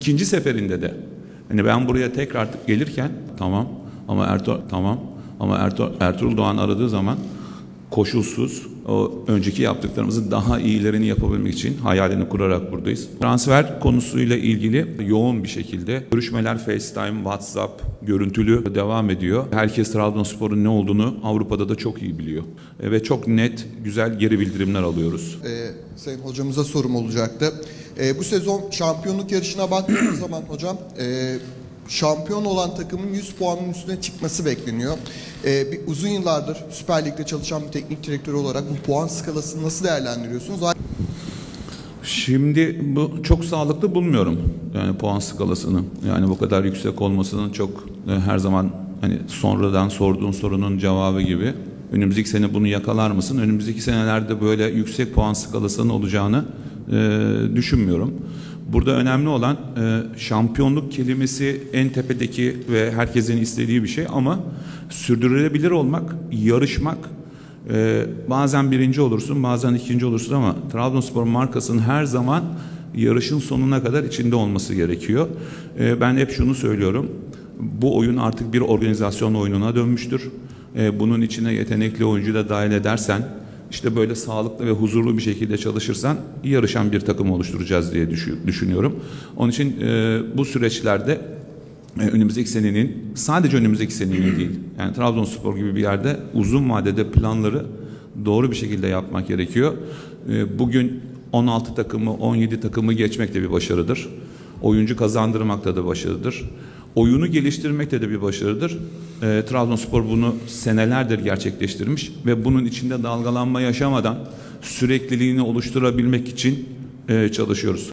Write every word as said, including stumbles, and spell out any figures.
ikinci seferinde de hani ben buraya tekrar gelirken tamam ama Ertuğrul tamam ama Ertuğrul, Ertuğrul Doğan aradığı zaman koşulsuz o önceki yaptıklarımızın daha iyilerini yapabilmek için hayalini kurarak buradayız. Transfer konusuyla ilgili yoğun bir şekilde görüşmeler FaceTime, WhatsApp, görüntülü devam ediyor. Herkes Trabzonspor'un ne olduğunu Avrupa'da da çok iyi biliyor. E, ve çok net, güzel geri bildirimler alıyoruz. Ee, Sayın hocamıza sorum olacaktı. Ee, bu sezon şampiyonluk yarışına baktığımız zaman hocam e, şampiyon olan takımın yüz puanın üstüne çıkması bekleniyor. Ee, bir, uzun yıllardır Süper Lig'de çalışan bir teknik direktör olarak bu puan skalasını nasıl değerlendiriyorsunuz? Şimdi bu çok sağlıklı bulmuyorum yani puan skalasını. Yani bu kadar yüksek olmasının çok e, her zaman hani sonradan sorduğun sorunun cevabı gibi. Önümüzdeki sene bunu yakalar mısın? Önümüzdeki senelerde böyle yüksek puan skalasının olacağını e, düşünmüyorum. Burada önemli olan e, şampiyonluk kelimesi en tepedeki ve herkesin istediği bir şey ama sürdürülebilir olmak, yarışmak, e, bazen birinci olursun, bazen ikinci olursun ama Trabzonspor markasının her zaman yarışın sonuna kadar içinde olması gerekiyor. E, ben hep şunu söylüyorum, bu oyun artık bir organizasyon oyununa dönmüştür. E, bunun içine yetenekli oyuncu da dahil edersen, İşte böyle sağlıklı ve huzurlu bir şekilde çalışırsan iyi yarışan bir takım oluşturacağız diye düşünüyorum. Onun için e, bu süreçlerde e, önümüzdeki senenin, sadece önümüzdeki senenin değil, yani Trabzonspor gibi bir yerde uzun vadede planları doğru bir şekilde yapmak gerekiyor. E, bugün on altı takımı, on yedi takımı geçmek de bir başarıdır. Oyuncu kazandırmak da da başarıdır. Oyunu geliştirmek de, de bir başarıdır. E, Trabzonspor bunu senelerdir gerçekleştirmiş ve bunun içinde dalgalanma yaşamadan sürekliliğini oluşturabilmek için e, çalışıyoruz.